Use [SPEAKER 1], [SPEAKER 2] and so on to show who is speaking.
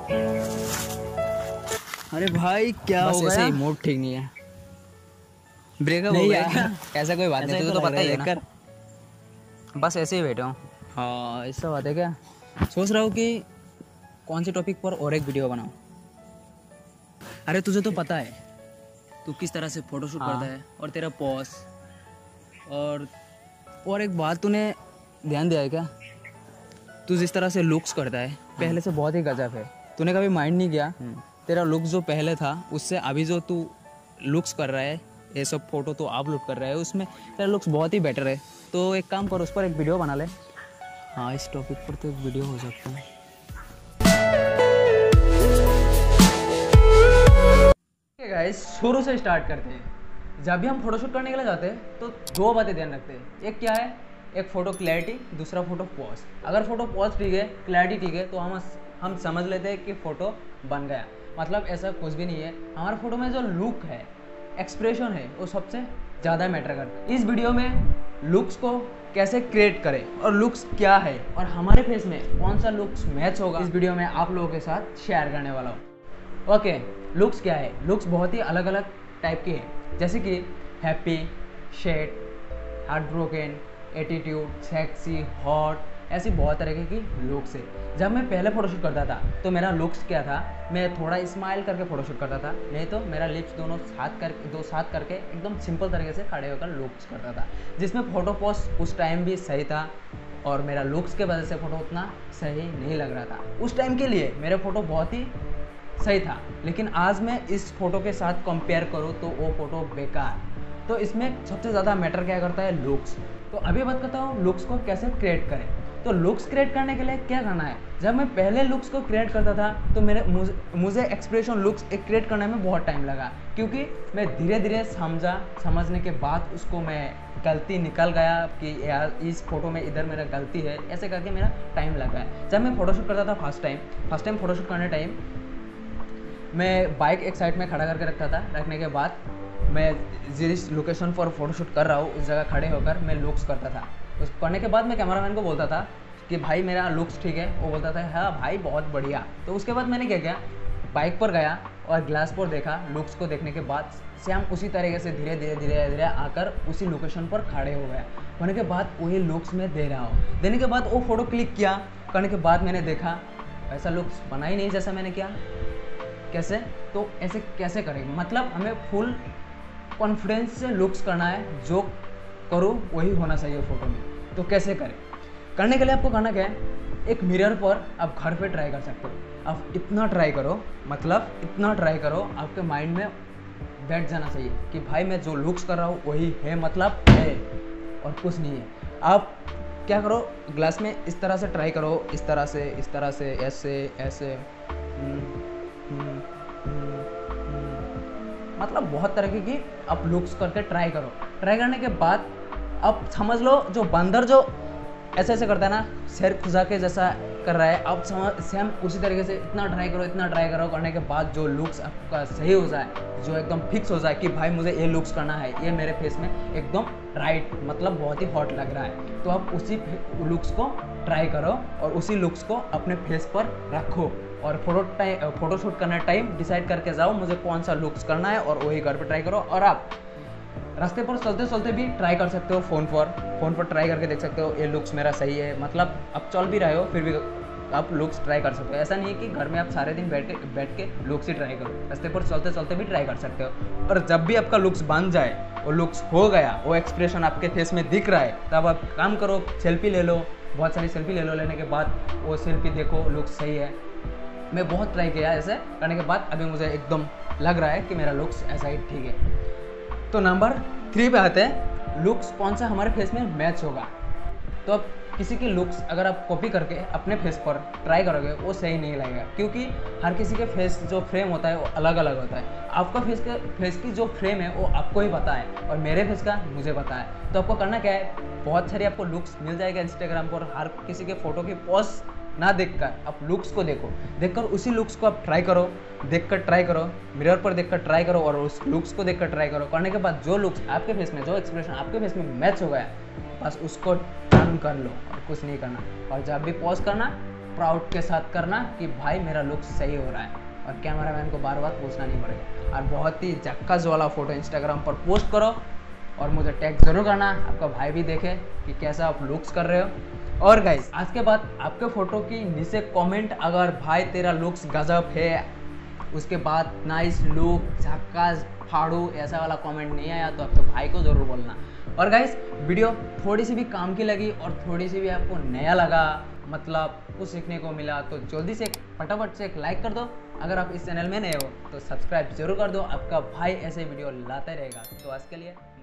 [SPEAKER 1] अरे भाई क्या
[SPEAKER 2] बस
[SPEAKER 1] हो
[SPEAKER 2] ऐसे
[SPEAKER 1] गया?
[SPEAKER 2] ही मूड ठीक नहीं है।
[SPEAKER 1] ब्रेकअप हो
[SPEAKER 2] नहीं
[SPEAKER 1] गया
[SPEAKER 2] यार,
[SPEAKER 1] क्या?
[SPEAKER 2] ऐसा कोई बात नहीं, तुझे तो पता ही है ना।
[SPEAKER 1] कर।
[SPEAKER 2] बस ऐसे ही बैठा हूँ।
[SPEAKER 1] हाँ ऐसा बात है क्या?
[SPEAKER 2] सोच रहा हूँ कि कौन सी टॉपिक पर और एक वीडियो बनाऊँ।
[SPEAKER 1] अरे तुझे तो पता है तू किस तरह से फोटोशूट
[SPEAKER 2] हाँ।
[SPEAKER 1] करता है और तेरा पॉज और एक बात तूने ध्यान दिया है क्या? तू जिस तरह से लुक्स करता है पहले से बहुत ही गजब है। तूने कभी माइंड नहीं किया तेरा लुक जो पहले था उससे अभी जो तू लुक्स कर रहा है, ये सब फोटो तो अपलोड कर रहा है, उसमें तेरा लुक्स बहुत ही बेटर है। तो एक काम कर, उस पर एक वीडियो बना ले। हाँ इस टॉपिक पर तो एक वीडियो हो सकता है। गाइस शुरू से स्टार्ट करते हैं। जब भी हम फोटोशूट करने के लिए जाते हैं तो दो बातें ध्यान रखते हैं। एक क्या है, एक फ़ोटो क्लैरिटी, दूसरा फ़ोटो पॉज। अगर फ़ोटो पॉज ठीक है, क्लैरिटी ठीक है, तो हम समझ लेते हैं कि फ़ोटो बन गया। मतलब ऐसा कुछ भी नहीं है। हमारे फ़ोटो में जो लुक है, एक्सप्रेशन है, वो सबसे ज़्यादा मैटर करता है। इस वीडियो में लुक्स को कैसे क्रिएट करें और लुक्स क्या है और हमारे फेस में कौन सा लुक्स मैच होगा, इस वीडियो में आप लोगों के साथ शेयर करने वाला हूँ। ओके, लुक्स क्या है? लुक्स बहुत ही अलग अलग टाइप के हैं, जैसे कि happy, sad, heart broken, attitude, sexy, hot, ऐसी बहुत तरह की लुक्स है। जब मैं पहले फोटोशूट करता था तो मेरा लुक्स क्या था, मैं थोड़ा स्माइल करके फोटोशूट करता था, नहीं तो मेरा लिप्स दोनों साथ करके एकदम सिंपल तरीके से खड़े होकर लुक्स करता था, जिसमें फ़ोटो पोस्ट उस टाइम भी सही था और मेरा लुक्स के वजह से फ़ोटो उतना सही नहीं लग रहा था। उस टाइम के लिए मेरे फ़ोटो बहुत ही सही था, लेकिन आज मैं इस फ़ोटो के साथ कंपेयर करूँ तो वो फ़ोटो बेकार। तो इसमें सबसे ज़्यादा मैटर क्या करता है? लुक्स। तो अभी बात करता हूँ लुक्स को कैसे क्रिएट करें। तो लुक्स क्रिएट करने के लिए क्या करना है? जब मैं पहले लुक्स को क्रिएट करता था तो मुझे एक्सप्रेशन लुक्स एक क्रिएट करने में बहुत टाइम लगा, क्योंकि मैं धीरे धीरे समझने के बाद उसको मैं गलती निकल गया कि यार इस फोटो में इधर मेरा गलती है, ऐसे करके मेरा टाइम लगा है। जब मैं फोटोशूट करता था फर्स्ट टाइम फोटोशूट करने टाइम मैं बाइक एक साइड में खड़ा करके रखता था। रखने के बाद मैं जिस लोकेशन पर फोटोशूट कर रहा हूँ उस जगह खड़े होकर मैं लुक्स करता था। उस करने के बाद मैं कैमरामैन को बोलता था कि भाई मेरा लुक्स ठीक है। वो बोलता था हाँ भाई बहुत बढ़िया। तो उसके बाद मैंने क्या किया, बाइक पर गया और ग्लास पर देखा। लुक्स को देखने के बाद सेम उसी तरीके से धीरे धीरे आकर उसी लोकेशन पर खड़े हो गया। होने के बाद वही लुक्स में दे रहा हूँ। देने के बाद वो फ़ोटो क्लिक किया। करने के बाद मैंने देखा ऐसा लुक्स बना ही नहीं जैसा मैंने किया। कैसे? तो ऐसे कैसे करेंगे? मतलब हमें फुल कॉन्फिडेंस से लुक्स करना है, जो करो वही होना चाहिए फ़ोटो में। तो कैसे करें? करने के लिए आपको करना क्या है, एक मिरर पर आप घर पे ट्राई कर सकते हो। आप इतना ट्राई करो, मतलब इतना ट्राई करो आपके माइंड में बैठ जाना चाहिए कि भाई मैं जो लुक्स कर रहा हूँ वही है, मतलब है और कुछ नहीं है। आप क्या करो, ग्लास में इस तरह से ट्राई करो, इस तरह से, ऐसे मतलब बहुत तरह की आप लुक्स करके ट्राई करो। ट्राई करने के बाद अब समझ लो जो बंदर जो ऐसे करता है ना, सिर खुजा के जैसा कर रहा है, अब समझ सेम उसी तरीके से इतना ट्राई करो। करने के बाद जो लुक्स आपका सही हो जाए, जो एकदम फिक्स हो जाए कि भाई मुझे ये लुक्स करना है, ये मेरे फेस में एकदम राइट, मतलब बहुत ही हॉट लग रहा है, तो आप उसी लुक्स को ट्राई करो और उसी लुक्स को अपने फेस पर रखो और फोटोशूट करने टाइम डिसाइड करके जाओ मुझे कौन सा लुक्स करना है और वही घर पे ट्राई करो। और आप रास्ते पर चलते भी ट्राई कर सकते हो, फ़ोन पर ट्राई करके देख सकते हो ये लुक्स मेरा सही है। मतलब आप चल भी रहे हो फिर भी आप लुक्स ट्राई कर सकते हो। ऐसा नहीं है कि घर में आप सारे दिन बैठ के लुक्स ही ट्राई करो, रास्ते पर चलते भी ट्राई कर सकते हो। और जब भी आपका लुक्स बन जाए, वो लुक्स हो गया, वो एक्सप्रेशन आपके फेस में दिख रहा है, तब आप काम करो, सेल्फी ले लो, बहुत सारी सेल्फी ले लो। लेने के बाद वो सेल्फी देखो लुक्स सही है। मैं बहुत ट्राई किया ऐसे करने के बाद अभी मुझे एकदम लग रहा है कि मेरा लुक्स ऐसा ही ठीक है। तो नंबर 3 पे आते हैं, लुक्स कौन सा हमारे फेस में मैच होगा। तो अब किसी की लुक्स अगर आप कॉपी करके अपने फेस पर ट्राई करोगे वो सही नहीं लगेगा, क्योंकि हर किसी के फेस जो फ्रेम होता है वो अलग अलग होता है। आपका फेस की जो फ्रेम है वो आपको ही पता है और मेरे फेस का मुझे पता है। तो आपको करना क्या है, बहुत सारी आपको लुक्स मिल जाएगा इंस्टाग्राम पर। हर किसी के फ़ोटो की पोस्ट ना देखकर आप लुक्स को देखकर उसी लुक्स को आप ट्राई करो, ट्राई करो, मिरर पर देखकर ट्राई करो और उस लुक्स को देखकर ट्राई करो। करने के बाद जो लुक्स आपके फेस में, जो एक्सप्रेशन आपके फेस में मैच हो गया, बस उसको टर्न कर लो और कुछ नहीं करना। और जब भी पॉज करना प्राउड के साथ करना कि भाई मेरा लुक सही हो रहा है, और कैमरामैन को बार बार पूछना नहीं पड़ेगा। और बहुत ही झक्कास वाला फ़ोटो इंस्टाग्राम पर पोस्ट करो और मुझे टैग जरूर करना, आपका भाई भी देखे कि कैसा आप लुक्स कर रहे हो। और गाइस आज के बाद आपके फ़ोटो की नीचे कमेंट, अगर भाई तेरा लुक्स गजब है, उसके बाद नाइस लुक, झक्कास, फाड़ू, ऐसा वाला कमेंट नहीं आया तो आपके भाई को ज़रूर बोलना। और गाइस वीडियो थोड़ी सी भी काम की लगी और थोड़ी सी भी आपको नया लगा, मतलब कुछ सीखने को मिला, तो जल्दी से फटाफट से एक लाइक कर दो। अगर आप इस चैनल में नए हो तो सब्सक्राइब जरूर कर दो, आपका भाई ऐसे वीडियो लाता रहेगा। तो आज के लिए